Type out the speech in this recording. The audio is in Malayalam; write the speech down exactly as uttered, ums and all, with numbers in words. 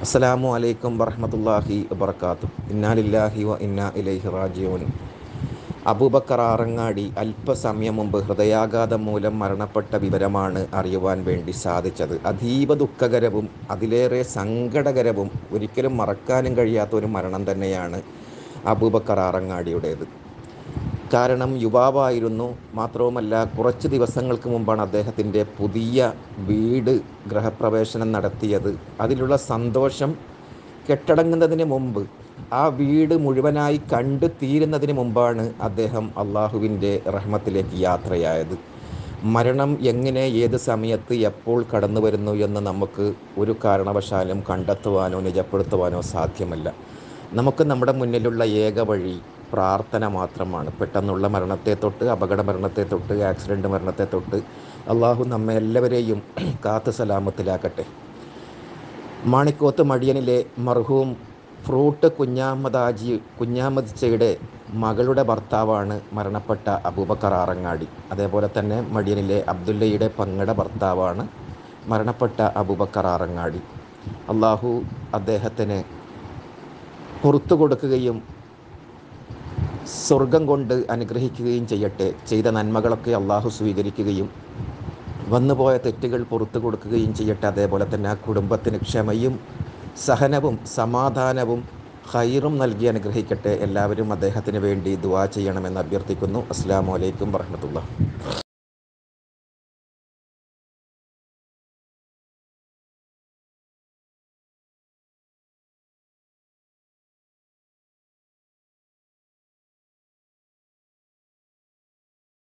അസ്സലാമു അലൈക്കും വറഹ്മത്തുള്ളാഹി വബറകാതുഹു. ഇന്നാ ലില്ലാഹി വ ഇന്നാ ഇലൈഹി റാജിഊൻ. അബൂബക്കർ ആറങ്ങാടി അല്പസമയം മുമ്പ് ഹൃദയാഘാതം മൂലം മരണപ്പെട്ട വിവരമാണ് അറിയുവാൻ വേണ്ടി സാധിച്ചത്. അതീവ ദുഃഖകരവും അതിലേറെ സങ്കടകരവും ഒരിക്കലും മറക്കാനും കഴിയാത്ത ഒരു മരണം തന്നെയാണ് അബൂബക്കർ ആറങ്ങാടിയുടേത്. കാരണം യുവാവായിരുന്നു. മാത്രവുമല്ല, കുറച്ച് ദിവസങ്ങൾക്ക് മുമ്പാണ് അദ്ദേഹത്തിൻ്റെ പുതിയ വീട് ഗൃഹപ്രവേശനം നടത്തിയത്. അതിലുള്ള സന്തോഷം കെട്ടടങ്ങുന്നതിന് മുമ്പ്, ആ വീട് മുഴുവനായി കണ്ടു തീരുന്നതിന് മുമ്പാണ് അദ്ദേഹം അള്ളാഹുവിൻ്റെ റഹ്മത്തിലേക്ക് യാത്രയായത്. മരണം എങ്ങനെ, ഏത് സമയത്ത്, എപ്പോൾ കടന്നു വരുന്നു എന്ന് നമുക്ക് ഒരു കാരണവശാലും കണ്ടെത്തുവാനോ നിജപ്പെടുത്തുവാനോ സാധ്യമല്ല. നമുക്ക് നമ്മുടെ മുന്നിലുള്ള ഏക വഴി പ്രാർത്ഥന മാത്രമാണ്. പെട്ടെന്നുള്ള മരണത്തെ തൊട്ട്, അപകട മരണത്തെ തൊട്ട്, ആക്സിഡൻറ്റ് മരണത്തെ തൊട്ട് അള്ളാഹു നമ്മെ എല്ലാവരെയും കാത്ത് സലാമത്തിലാക്കട്ടെ. മാണിക്കോത്ത് മടിയനിലെ മർഹൂം ഫ്രൂട്ട് കുഞ്ഞാമദാജി കുഞ്ഞാമദിച്ചയുടെ മകളുടെ ഭർത്താവാണ് മരണപ്പെട്ട അബൂബക്കർ ആറങ്ങാടി. അതേപോലെ തന്നെ മടിയനിലെ അബ്ദുല്ലയുടെ പങ്ങടെ ഭർത്താവാണ് മരണപ്പെട്ട അബൂബക്കർ ആറങ്ങാടി. അള്ളാഹു അദ്ദേഹത്തിന് പുറത്തു കൊടുക്കുകയും സ്വർഗം കൊണ്ട് അനുഗ്രഹിക്കുകയും ചെയ്യട്ടെ. ചെയ്ത നന്മകളൊക്കെ അള്ളാഹു സ്വീകരിക്കുകയും വന്നുപോയ തെറ്റുകൾ പുറത്തു കൊടുക്കുകയും ചെയ്യട്ടെ. അതേപോലെ തന്നെ ആ കുടുംബത്തിന് ക്ഷമയും സഹനവും സമാധാനവും ഖൈറും നൽകി അനുഗ്രഹിക്കട്ടെ. എല്ലാവരും അദ്ദേഹത്തിന് വേണ്ടി ദുആ ചെയ്യണമെന്ന് അഭ്യർത്ഥിക്കുന്നു. അസ്സലാമു അലൈക്കും വറഹ്മത്തുള്ളാഹി.